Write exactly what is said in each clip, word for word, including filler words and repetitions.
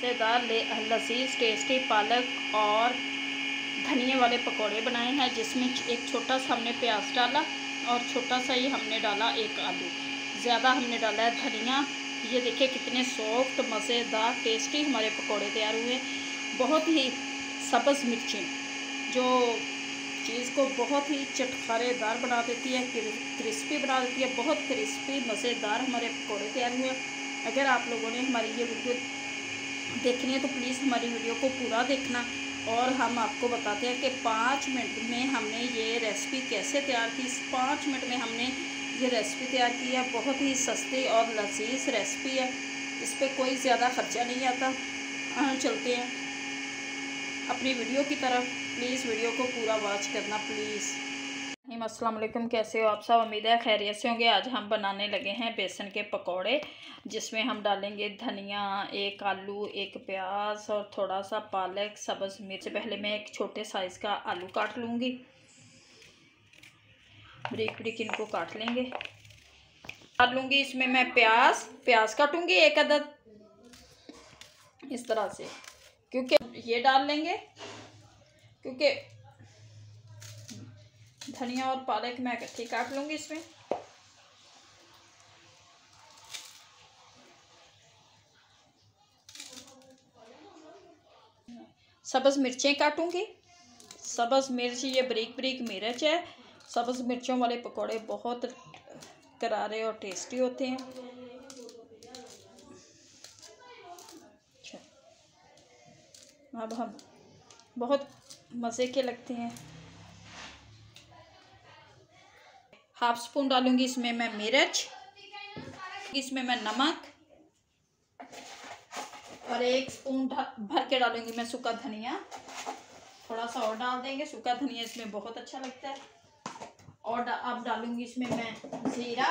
मज़ेदार लजीज टेस्टी पालक और धनिए वाले पकोड़े बनाए हैं, जिसमें एक छोटा सा हमने प्याज डाला और छोटा सा ही हमने डाला एक आलू, ज़्यादा हमने डाला है धनिया। ये देखिए कितने सॉफ्ट मज़ेदार टेस्टी हमारे पकोड़े तैयार हुए। बहुत ही सब्ज़ मिर्ची जो चीज़ को बहुत ही चटखारेदार बना देती है, क्रिस्पी बना देती है। बहुत क्रिस्पी मज़ेदार हमारे पकोड़े तैयार हुए। अगर आप लोगों ने हमारी ये वीडियो देखनी है तो प्लीज़ हमारी वीडियो को पूरा देखना। और हम आपको बताते हैं कि पाँच मिनट में हमने ये रेसिपी कैसे तैयार की। इस पाँच मिनट में हमने ये रेसिपी तैयार की है। बहुत ही सस्ती और लजीज रेसिपी है, इस पर कोई ज़्यादा ख़र्चा नहीं आता। हम चलते हैं अपनी वीडियो की तरफ। प्लीज़ वीडियो को पूरा वॉच करना प्लीज़। अस्सलाम वालेकुम, कैसे हो आप सब? उम्मीद है खैरियत से होंगे। आज हम बनाने लगे हैं बेसन के पकोड़े, जिसमें हम डालेंगे धनिया, एक आलू, एक प्याज और थोड़ा सा पालक, सब्ज़ मिर्च। पहले मैं एक छोटे साइज़ का आलू काट लूँगी, ब्रिक ब्रिक इनको काट लेंगे। काट लूँगी इसमें मैं प्याज प्याज काटूँगी एक अदद इस तरह से, क्योंकि ये डाल लेंगे क्योंकि धनिया और पालक मैं इकट्ठी काट लूँगी। इसमें सब्ज़ मिर्चें काटूँगी। सब्ज़ मिर्च ये बरीक बरीक मिर्च है। सब्ज़ मिर्चों वाले पकोड़े बहुत करारे और टेस्टी होते हैं। अब हम बहुत मज़े के लगते हैं। हाफ स्पून डालूंगी इसमें मैं मिर्च, इसमें मैं नमक और एक स्पून भर के डालूंगी मैं सूखा धनिया। थोड़ा सा और डाल देंगे, सूखा धनिया इसमें बहुत अच्छा लगता है। और डा, अब डालूंगी इसमें मैं जीरा।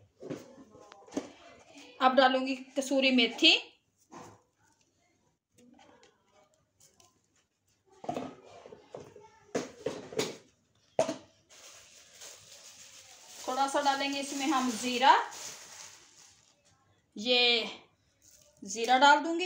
अब डालूंगी कसूरी मेथी, थोड़ा सा डालेंगे इसमें हम ज़ीरा। ये ज़ीरा डाल दूंगी,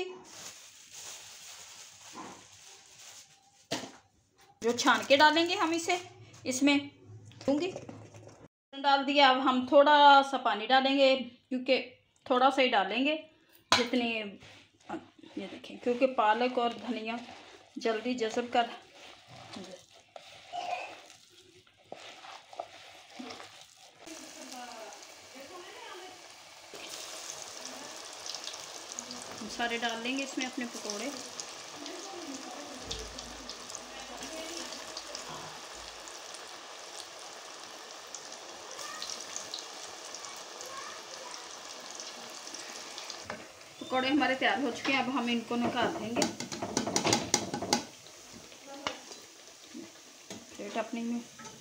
जो छान के डालेंगे हम इसे इसमें दूंगी। डाल दिया। अब हम थोड़ा सा पानी डालेंगे, क्योंकि थोड़ा सा ही डालेंगे जितनी, ये देखें, क्योंकि पालक और धनिया जल्दी जज़ब कर। सारे डाल लेंगे इसमें अपने पकोड़े। पकोड़े हमारे तैयार हो चुके हैं। अब हम इनको निकाल देंगे प्लेट अपनी में।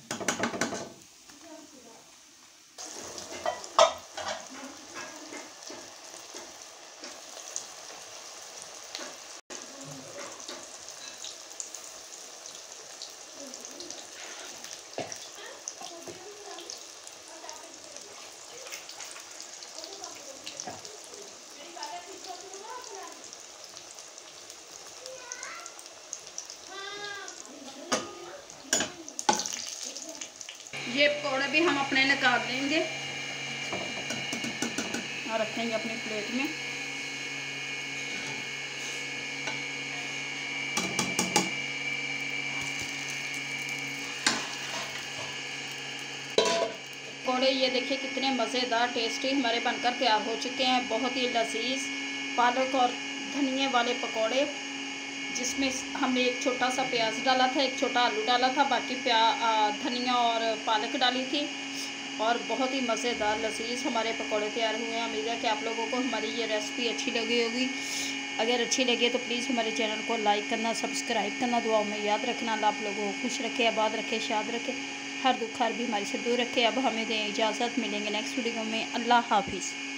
ये पकौड़े भी हम अपने निकाल देंगे और रखेंगे अपनी प्लेट में। पकौड़े ये देखिए कितने मज़ेदार टेस्टी हमारे बनकर तैयार हो चुके हैं। बहुत ही लजीज पालक और धनिए वाले पकौड़े, जिसमें हमने एक छोटा सा प्याज डाला था, एक छोटा आलू डाला था, बाकी प्या धनिया और पालक डाली थी। और बहुत ही मज़ेदार लजीज हमारे पकौड़े तैयार हुए हैं। उम्मीद है कि आप लोगों को हमारी ये रेसिपी अच्छी लगी होगी। अगर अच्छी लगी तो प्लीज़ हमारे चैनल को लाइक करना, सब्सक्राइब करना, दुआओं में याद रखना। अल्लाह आप लोगों को खुश रखे, आबाद रखे, शाद रखे, हर दुख हर बीमारी से दूर रखे। अब हमें दें इजाज़त, मिलेंगे नेक्स्ट वीडियो में। अल्लाह हाफिज़।